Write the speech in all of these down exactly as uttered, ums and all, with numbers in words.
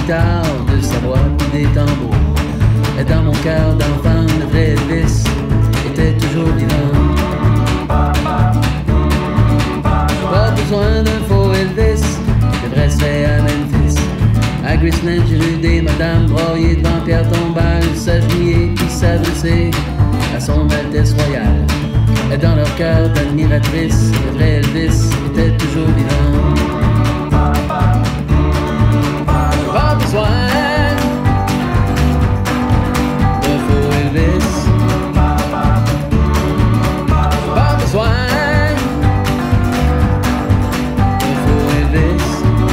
guitare, de sa voix puis des tambours. Et dans mon cœur d'enfant, le vrai Elvis était toujours vivant. Pas besoin d'un faux Elvis, le vrai se fait à Memphis. À Graceland, j'ai vu des madames broyer devant Pierre Tombal, s'agenouiller puis s'adresser à son Altesse royale. Et dans leur cœur d'admiratrice, le vrai Elvis était toujours vivant. Pas besoin d'un faux Elvis. Pas besoin d'un faux Elvis.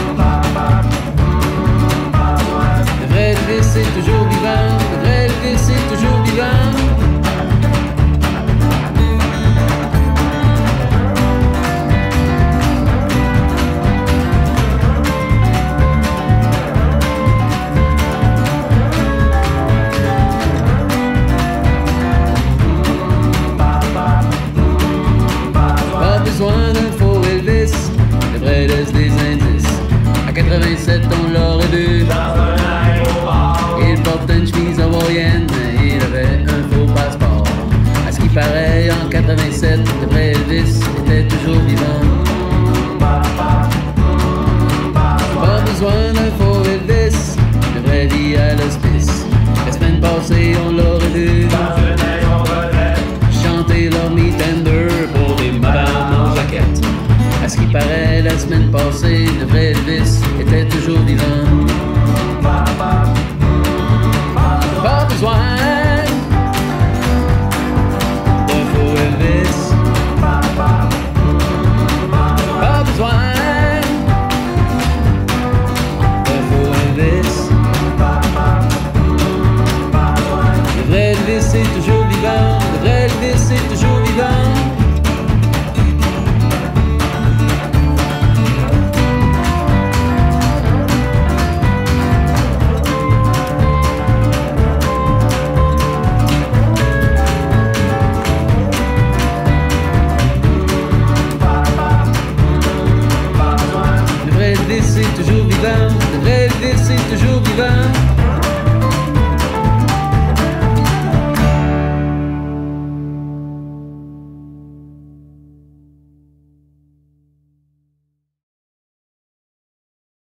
Le vrai Elvis est toujours vivant. Le vrai Elvis est toujours vivant. Besoin d'un faux Elvis, le vrai laisse des indices. À quatre-vingt-sept, on l'aurait vu dans un aéroport. Il portait une chemise hawaïenne, il avait un faux passeport. À ce qui paraît, en quatre-vingt-sept, le vrai Elvis était toujours vivant. Pas besoin d'un faux Elvis, le vrai vit à l'hospice. La semaine passée, on l'aurait vu dans un aéroport chanter Love Me Tender pour des madames en jaquette. À ce qui paraît, la semaine passée, le vrai Elvis était toujours vivant. Pas besoin d'un faux Elvis. Pas besoin d'un faux Elvis. Le vrai Elvis est toujours vivant. Le vrai Elvis est toujours vivant. Le vrai Elvis est toujours vivant. Le vrai Elvis est toujours vivant.